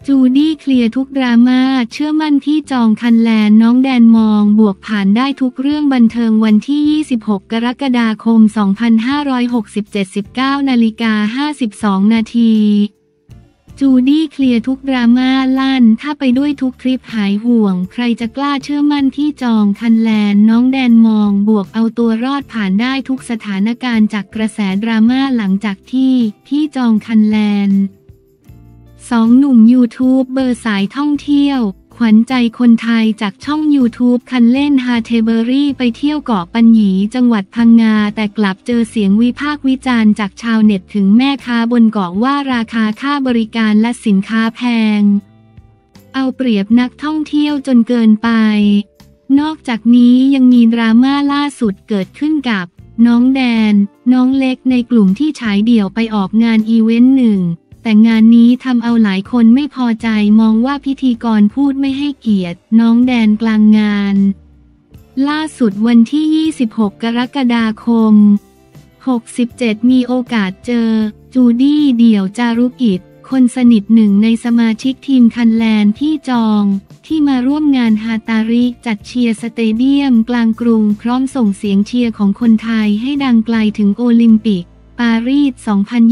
จูดี้เคลียร์ทุกดราม่าเชื่อมั่นที่จองคันแลนน้องแดนมองบวกผ่านได้ทุกเรื่องบันเทิงวันที่ 26 กรกฎาคม 2567 19:52 นาทีจูดี้เคลียร์ทุกดราม่าลั่นถ้าไปด้วยทุกทริปหายห่วงใครจะกล้าเชื่อมั่นที่จองคันแลนน้องแดนมองบวกเอาตัวรอดผ่านได้ทุกสถานการณ์จากกระแสดราม่าหลังจากที่พี่จองคันแลนสองหนุ่มยูทูบเบอร์สายท่องเที่ยวขวัญใจคนไทยจากช่อง YouTube คันเล่นฮาเทเบอรี่ไปเที่ยวเกาะปัญญีจังหวัดพังงาแต่กลับเจอเสียงวิพากษ์วิจารณ์จากชาวเน็ตถึงแม่ค้าบนเกาะว่าราคาค่าบริการและสินค้าแพงเอาเปรียบนักท่องเที่ยวจนเกินไปนอกจากนี้ยังมีดราม่าล่าสุดเกิดขึ้นกับน้องแดนน้องเล็กในกลุ่มที่ฉายเดี่ยวไปออกงานอีเวนต์หนึ่งแต่งานนี้ทำเอาหลายคนไม่พอใจมองว่าพิธีกรพูดไม่ให้เกียรติน้องแดนกลางงานล่าสุดวันที่ 26 กรกฎาคม 67มีโอกาสเจอจูดี้เดี่ยวจารุกิจคนสนิทหนึ่งในสมาชิกทีมคันแลนที่จองที่มาร่วมงานฮาตาริจัดเชียร์สเตเดียมกลางกรุงพร้อมส่งเสียงเชียร์ของคนไทยให้ดังไกลถึงโอลิมปิกปารีส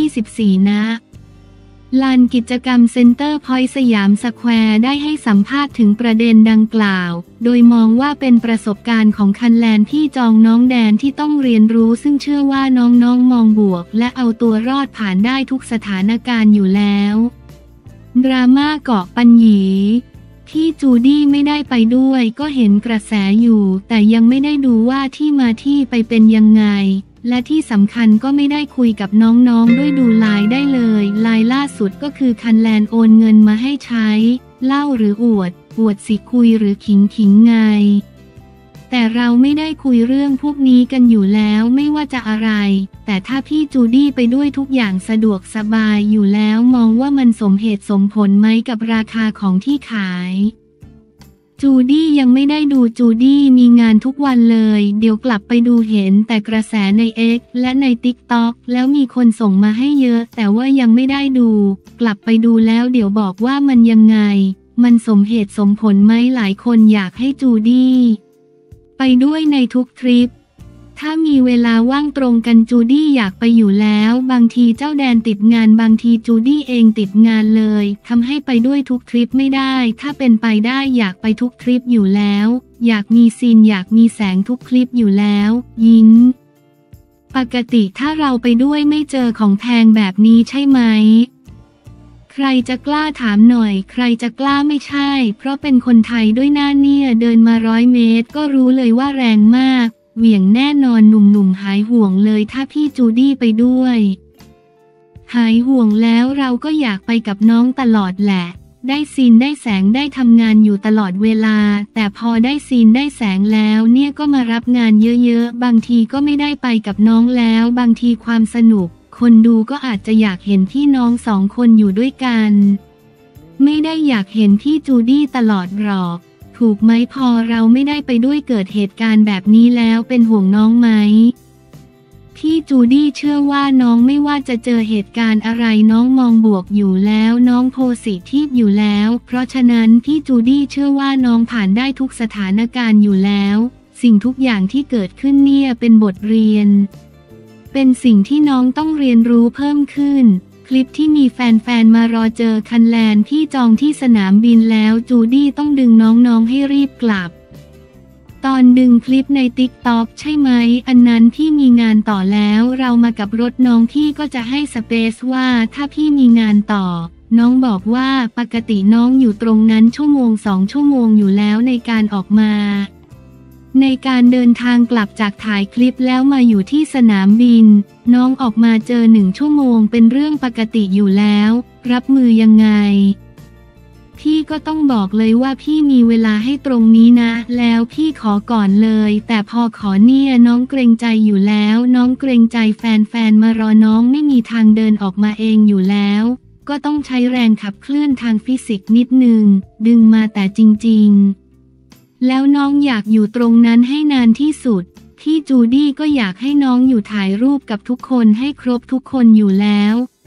2024 นะลานกิจกรรมเซ็นเตอร์พอยต์สยามสแควร์ได้ให้สัมภาษณ์ถึงประเด็นดังกล่าวโดยมองว่าเป็นประสบการณ์ของคันแลนที่จองน้องแดนที่ต้องเรียนรู้ซึ่งเชื่อว่าน้องๆมองบวกและเอาตัวรอดผ่านได้ทุกสถานการณ์อยู่แล้วดราม่าเกาะปัญญีที่จูดี้ไม่ได้ไปด้วยก็เห็นกระแสอยู่แต่ยังไม่ได้ดูว่าที่มาที่ไปเป็นยังไงและที่สำคัญก็ไม่ได้คุยกับน้องๆด้วยดูไลน์ได้เลยไลน์ล่าสุดก็คือคันแลนโอนเงินมาให้ใช้เล่าหรืออวดสิคุยหรือขิงไงแต่เราไม่ได้คุยเรื่องพวกนี้กันอยู่แล้วไม่ว่าจะอะไรแต่ถ้าพี่จูดี้ไปด้วยทุกอย่างสะดวกสบายอยู่แล้วมองว่ามันสมเหตุสมผลไหมกับราคาของที่ขายจูดี้ยังไม่ได้ดูจูดี้มีงานทุกวันเลยเดี๋ยวกลับไปดูเห็นแต่กระแสใน X และใน TikTok แล้วมีคนส่งมาให้เยอะแต่ว่ายังไม่ได้ดูกลับไปดูแล้วเดี๋ยวบอกว่ามันยังไงมันสมเหตุสมผลไหมหลายคนอยากให้จูดี้ไปด้วยในทุกทริปถ้ามีเวลาว่างตรงกันจูดี้อยากไปอยู่แล้วบางทีเจ้าแดนติดงานบางทีจูดี้เองติดงานเลยทำให้ไปด้วยทุกทริปไม่ได้ถ้าเป็นไปได้อยากไปทุกทริปอยู่แล้วอยากมีซีนอยากมีแสงทุกคลิปอยู่แล้วยิ้มปกติถ้าเราไปด้วยไม่เจอของแพงแบบนี้ใช่ไหมใครจะกล้าถามหน่อยใครจะกล้าไม่ใช่เพราะเป็นคนไทยด้วยหน้าเนี่ยเดินมา100 เมตรก็รู้เลยว่าแรงมากเหวี่ยงแน่นอนหนุ่มๆหายห่วงเลยถ้าพี่จูดี้ไปด้วยหายห่วงแล้วเราก็อยากไปกับน้องตลอดแหละได้ซีนได้แสงได้ทำงานอยู่ตลอดเวลาแต่พอได้ซีนได้แสงแล้วเนี่ยก็มารับงานเยอะๆบางทีก็ไม่ได้ไปกับน้องแล้วบางทีความสนุกคนดูก็อาจจะอยากเห็นพี่น้องสองคนอยู่ด้วยกันไม่ได้อยากเห็นพี่จูดี้ตลอดหรอกถูกไหมพอเราไม่ได้ไปด้วยเกิดเหตุการณ์แบบนี้แล้วเป็นห่วงน้องไหมพี่จูดี้เชื่อว่าน้องไม่ว่าจะเจอเหตุการณ์อะไรน้องมองบวกอยู่แล้วน้องโพสิทีฟอยู่แล้วเพราะฉะนั้นพี่จูดี้เชื่อว่าน้องผ่านได้ทุกสถานการณ์อยู่แล้วสิ่งทุกอย่างที่เกิดขึ้นเนี่ยเป็นบทเรียนเป็นสิ่งที่น้องต้องเรียนรู้เพิ่มขึ้นคลิปที่มีแฟนๆมารอเจอคันแลนที่จองที่สนามบินแล้วจูดี้ต้องดึงน้องๆให้รีบกลับตอนดึงคลิปใน TikTok ใช่ไหมอันนั้นพี่มีงานต่อแล้วเรามากับรถน้องพี่ก็จะให้สเปซว่าถ้าพี่มีงานต่อน้องบอกว่าปกติน้องอยู่ตรงนั้น1-2 ชั่วโมงอยู่แล้วในการออกมาในการเดินทางกลับจากถ่ายคลิปแล้วมาอยู่ที่สนามบินน้องออกมาเจอ1 ชั่วโมงเป็นเรื่องปกติอยู่แล้วรับมือยังไงพี่ก็ต้องบอกเลยว่าพี่มีเวลาให้ตรงนี้นะแล้วพี่ขอก่อนเลยแต่พอขอเนี่ยน้องเกรงใจอยู่แล้วน้องเกรงใจแฟนๆมารอน้องไม่มีทางเดินออกมาเองอยู่แล้วก็ต้องใช้แรงขับเคลื่อนทางฟิสิกส์นิดนึงดึงมาแต่จริงๆแล้วน้องอยากอยู่ตรงนั้นให้นานที่สุดพี่จูดี้ก็อยากให้น้องอยู่ถ่ายรูปกับทุกคนให้ครบทุกคนอยู่แล้ว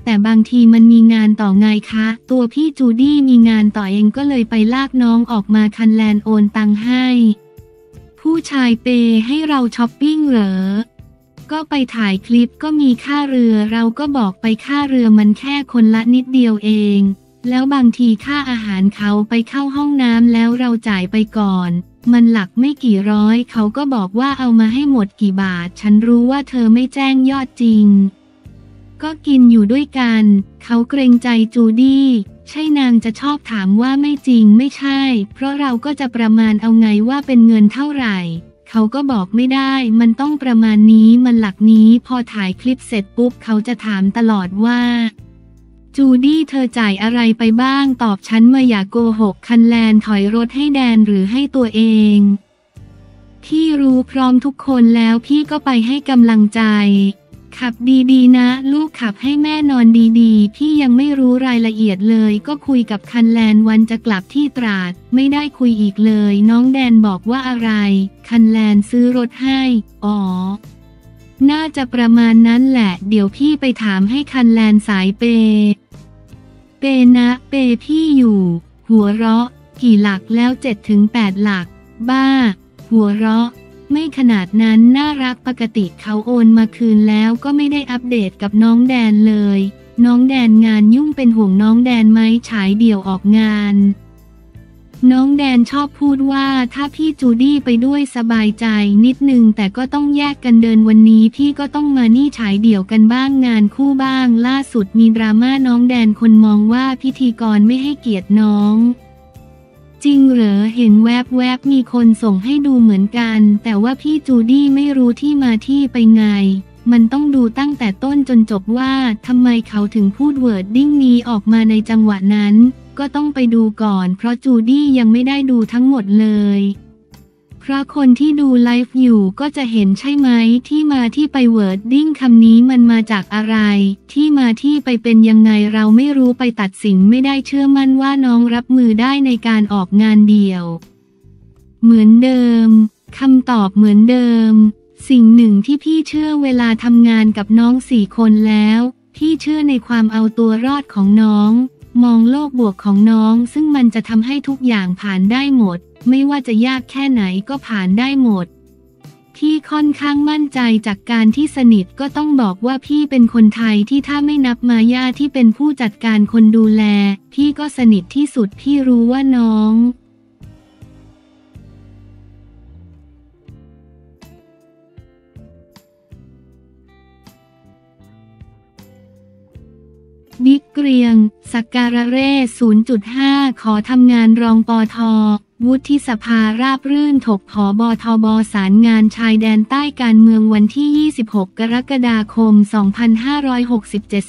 แต่บางทีมันมีงานต่อไงคะตัวพี่จูดี้มีงานต่อเองก็เลยไปลากน้องออกมาคันแลนโอนตังให้ผู้ชายเปย์ให้เราช้อปปิ้งเหรอก็ไปถ่ายคลิปก็มีค่าเรือเราก็บอกไปค่าเรือมันแค่คนละนิดเดียวเองแล้วบางทีค่าอาหารเขาไปเข้าห้องน้ำแล้วเราจ่ายไปก่อนมันหลักไม่กี่ร้อยเขาก็บอกว่าเอามาให้หมดกี่บาทฉันรู้ว่าเธอไม่แจ้งยอดจริงก็กินอยู่ด้วยกันเขาเกรงใจจูดี้ใช่นางจะชอบถามว่าไม่จริงไม่ใช่เพราะเราก็จะประมาณเอาไงว่าเป็นเงินเท่าไหร่เขาก็บอกไม่ได้มันต้องประมาณนี้มันหลักนี้พอถ่ายคลิปเสร็จปุ๊บเขาจะถามตลอดว่าจูดี้เธอจ่ายอะไรไปบ้างตอบฉันมาอย่าโกหกคันแลนถอยรถให้แดนหรือให้ตัวเองพี่รู้พร้อมทุกคนแล้วพี่ก็ไปให้กำลังใจขับดีๆนะลูกขับให้แม่นอนดีๆพี่ยังไม่รู้รายละเอียดเลยก็คุยกับคันแลนวันจะกลับที่ตราดไม่ได้คุยอีกเลยน้องแดนบอกว่าอะไรคันแลนซื้อรถให้อ๋อน่าจะประมาณนั้นแหละเดี๋ยวพี่ไปถามให้คันแลนสายเปนะเปพี่อยู่หัวเราะกี่หลักแล้ว7-8 หลักบ้าหัวเราะไม่ขนาดนั้นน่ารักปกติเขาโอนมาคืนแล้วก็ไม่ได้อัปเดตกับน้องแดนเลยน้องแดนงานยุ่งเป็นห่วงน้องแดนไหมฉายเดี่ยวออกงานน้องแดนชอบพูดว่าถ้าพี่จูดี้ไปด้วยสบายใจนิดนึงแต่ก็ต้องแยกกันเดินวันนี้พี่ก็ต้องมานี่ฉายเดี่ยวกันบ้างงานคู่บ้างล่าสุดมีดราม่าน้องแดนคนมองว่าพิธีกรไม่ให้เกียรติน้องจริงเหรอเห็นแวบมีคนส่งให้ดูเหมือนกันแต่ว่าพี่จูดี้ไม่รู้ที่มาที่ไปไงมันต้องดูตั้งแต่ต้นจนจบว่าทำไมเขาถึงพูดเวิร์ดดิ้งนี้ออกมาในจังหวะนั้นก็ต้องไปดูก่อนเพราะจูดี้ยังไม่ได้ดูทั้งหมดเลยเพราะคนที่ดูไลฟ์อยู่ก็จะเห็นใช่ไหมที่มาที่ไปเวิร์ดดิ้งคำนี้มันมาจากอะไรที่มาที่ไปเป็นยังไงเราไม่รู้ไปตัดสินไม่ได้เชื่อมั่นว่าน้องรับมือได้ในการออกงานเดี่ยวเหมือนเดิมคำตอบเหมือนเดิมสิ่งหนึ่งที่พี่เชื่อเวลาทำงานกับน้อง4 คนแล้วพี่เชื่อในความเอาตัวรอดของน้องมองโลกบวกของน้องซึ่งมันจะทำให้ทุกอย่างผ่านได้หมดไม่ว่าจะยากแค่ไหนก็ผ่านได้หมดพี่ค่อนข้างมั่นใจจากการที่สนิทก็ต้องบอกว่าพี่เป็นคนไทยที่ถ้าไม่นับมาย่าที่เป็นผู้จัดการคนดูแลพี่ก็สนิทที่สุดพี่รู้ว่าน้องบิ๊กเกรียงสักการะเร่ 0.5 ขอทำงานรองปท.วุฒิสภาราบรื่นถกผบทบสารงานชายแดนใต้การเมืองวันที่ 26 กรกฎาคม 2567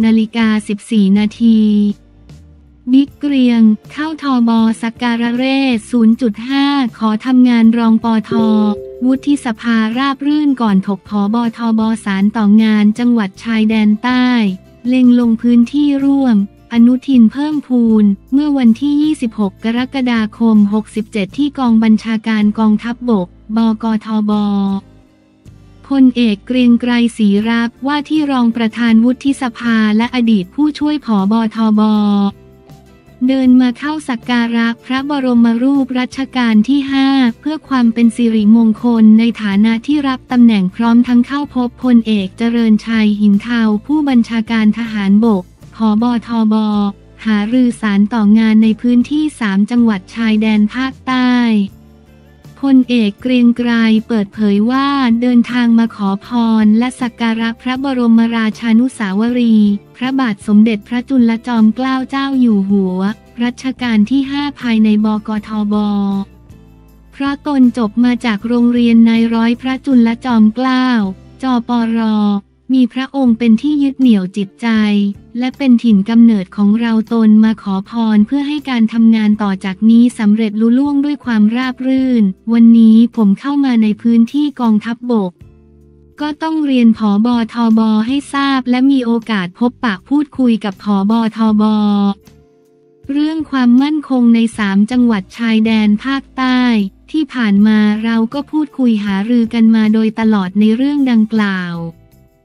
16:14 นาทีบิ๊กเกรียงเข้าทบสักการะเร่ 0.5 ขอทำงานรองปท.วุฒิสภาราบรื่นก่อนถกผบทบสารต่องานจังหวัดชายแดนใต้เล็งลงพื้นที่ร่วมอนุทินเพิ่มพูนเมื่อวันที่ 26 กรกฎาคม 67 ที่กองบัญชาการกองทัพบก บกทบ.พลเอกเกรียงไกรศรีรักษ์ว่าที่รองประธานวุฒิสภาและอดีตผู้ช่วยผบทบ.เดินมาเข้าสักการะพระบรมรูปรัชกาลที่ 5 เพื่อความเป็นสิริมงคลในฐานะที่รับตำแหน่งพร้อมทั้งเข้าพบพลเอกเจริญชัยหินเทาผู้บัญชาการทหารบกผบทบ.หารือสารต่องานในพื้นที่3 จังหวัดชายแดนภาคใต้พลเอกเกรียงไกรเปิดเผยว่าเดินทางมาขอพรและสักการะพระบรมราชานุสาวรีย์พระบาทสมเด็จพระจุลจอมเกล้าเจ้าอยู่หัวรัชกาลที่ 5 ภายในบกทบ.เพราะตนจบมาจากโรงเรียนนายร้อยพระจุลจอมเกล้าจปร.มีพระองค์เป็นที่ยึดเหนี่ยวจิตใจและเป็นถิ่นกำเนิดของเราตนมาขอพรเพื่อให้การทำงานต่อจากนี้สำเร็จลุล่วงด้วยความราบรื่นวันนี้ผมเข้ามาในพื้นที่กองทัพบกก็ต้องเรียนผบทบให้ทราบและมีโอกาสพบปะพูดคุยกับผบทบเรื่องความมั่นคงใน3 จังหวัดชายแดนภาคใต้ที่ผ่านมาเราก็พูดคุยหารือกันมาโดยตลอดในเรื่องดังกล่าวผ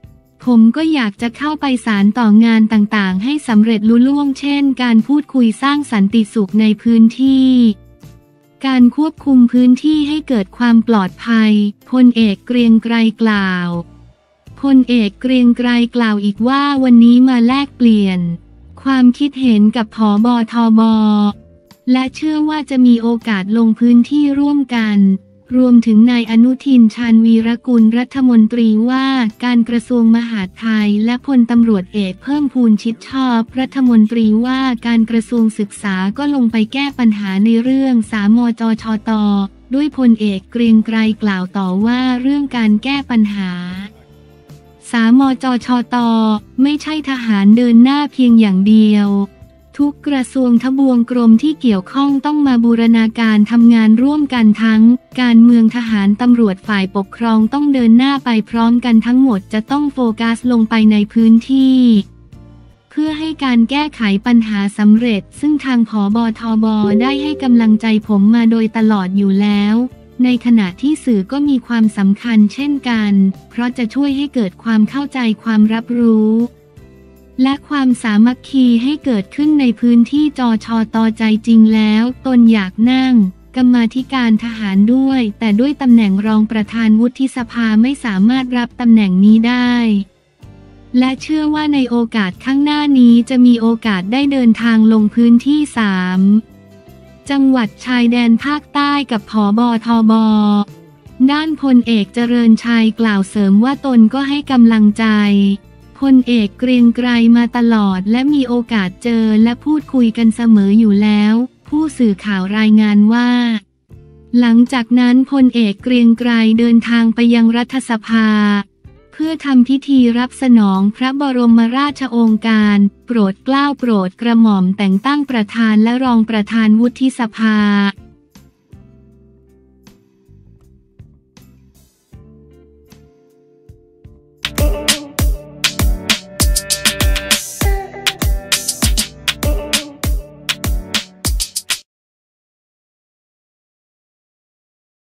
ผมก็อยากจะเข้าไปสานต่องานต่างๆให้สำเร็จลุล่วงเช่นการพูดคุยสร้างสันติสุขในพื้นที่การควบคุมพื้นที่ให้เกิดความปลอดภัยพลเอกเกรียงไกรกล่าวพลเอกเกรียงไกรกล่าวอีกว่าวันนี้มาแลกเปลี่ยนความคิดเห็นกับผบ.ทบ.และเชื่อว่าจะมีโอกาสลงพื้นที่ร่วมกันรวมถึงนายอนุทินชาญวีรกุลรัฐมนตรีว่าการกระทรวงมหาดไทยและพลตำรวจเอกเพิ่มพูนชิดชอบรัฐมนตรีว่าการกระทรวงศึกษาก็ลงไปแก้ปัญหาในเรื่องสามจชต.ด้วยพลเอกเกรียงไกรกล่าวต่อว่าเรื่องการแก้ปัญหาสามจชต.ไม่ใช่ทหารเดินหน้าเพียงอย่างเดียวทุกกระทรวงทบวงกรมที่เกี่ยวข้องต้องมาบูรณาการทำงานร่วมกันทั้งการเมืองทหารตำรวจฝ่ายปกครองต้องเดินหน้าไปพร้อมกันทั้งหมดจะต้องโฟกัสลงไปในพื้นที่เพื่อให้การแก้ไขปัญหาสำเร็จซึ่งทางผบ.ทบ.ได้ให้กำลังใจผมมาโดยตลอดอยู่แล้วในขณะที่สื่อก็มีความสำคัญเช่นกันเพราะจะช่วยให้เกิดความเข้าใจความรับรู้และความสามัคคีให้เกิดขึ้นในพื้นที่จชต.ใจจริงแล้วตนอยากนั่งกรรมาธิการทหารด้วยแต่ด้วยตำแหน่งรองประธานวุฒิสภาไม่สามารถรับตำแหน่งนี้ได้และเชื่อว่าในโอกาสข้างหน้านี้จะมีโอกาสได้เดินทางลงพื้นที่3จังหวัดชายแดนภาคใต้กับผบ.ทบ.ด้านพลเอกเจริญชัยกล่าวเสริมว่าตนก็ให้กำลังใจพลเอกเกรียงไกรมาตลอดและมีโอกาสเจอและพูดคุยกันเสมออยู่แล้วผู้สื่อข่าวรายงานว่าหลังจากนั้นพลเอกเกรียงไกรเดินทางไปยังรัฐสภาเพื่อทำพิธีรับสนองพระบรมราชโองการโปรดเกล้าโปรดกระหม่อมแต่งตั้งประธานและรองประธานวุฒิสภา